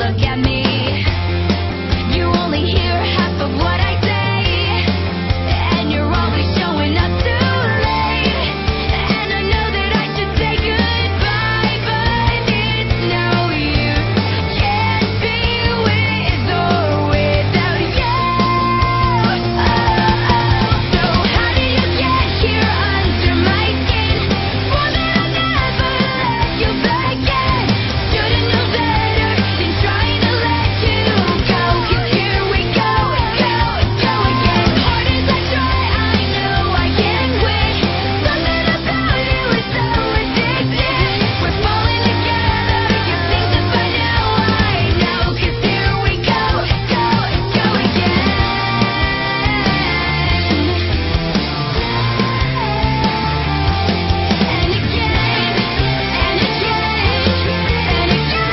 look at me. You only hear half of what I say, and you're always showing up too late. And I know that I should say goodbye, but it's no use. Can't be with or without you. So how did you get here under my skin? More than I never let you back in. Should've known better than trying to let you go. 'Cause here we go, go again. Hard as I try, I know I can't quit. Something about you is so addictive. We're falling together, you think that by now I know. 'Cause here we go again. And again, and again, and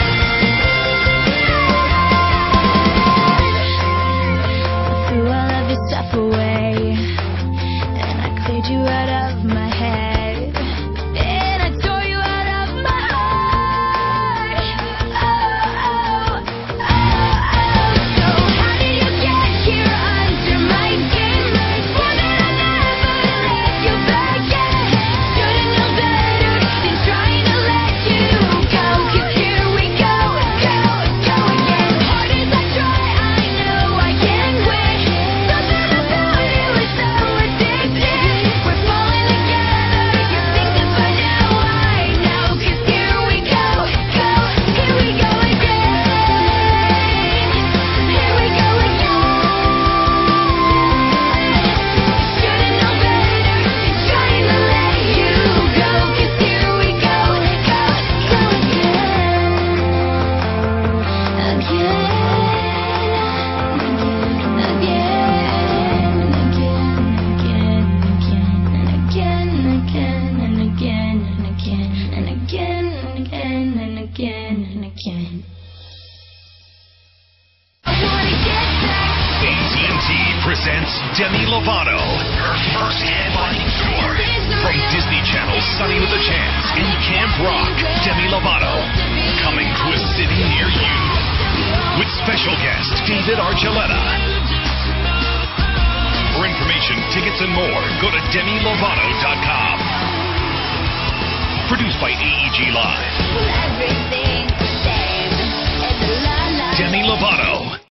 again. Threw all of your stuff away, and I cleared you out of my head, and I tore you out of my heart. So how did you get here under my skin? More than I never let you back in. Should've known better than trying to let you go. 'Cause here we go again. Hard as I try, I know I can't quit. Something about you is so addictive. We're falling together, you think that by now I know. 'Cause here we go again. Here we go again. Should've known better than trying to let you go. 'Cause here we go again. I wanna get back. AT&T presents Demi Lovato, her first headlining tour. From Disney Channel's Sunny with a Chance and Camp Rock, Demi Lovato, coming to a city near you. With special guest David Archuleta. For information, tickets, and more, go to DemiLovato.com. Produced by AEG Live. Everything's the same. It's a la la. Demi Lovato.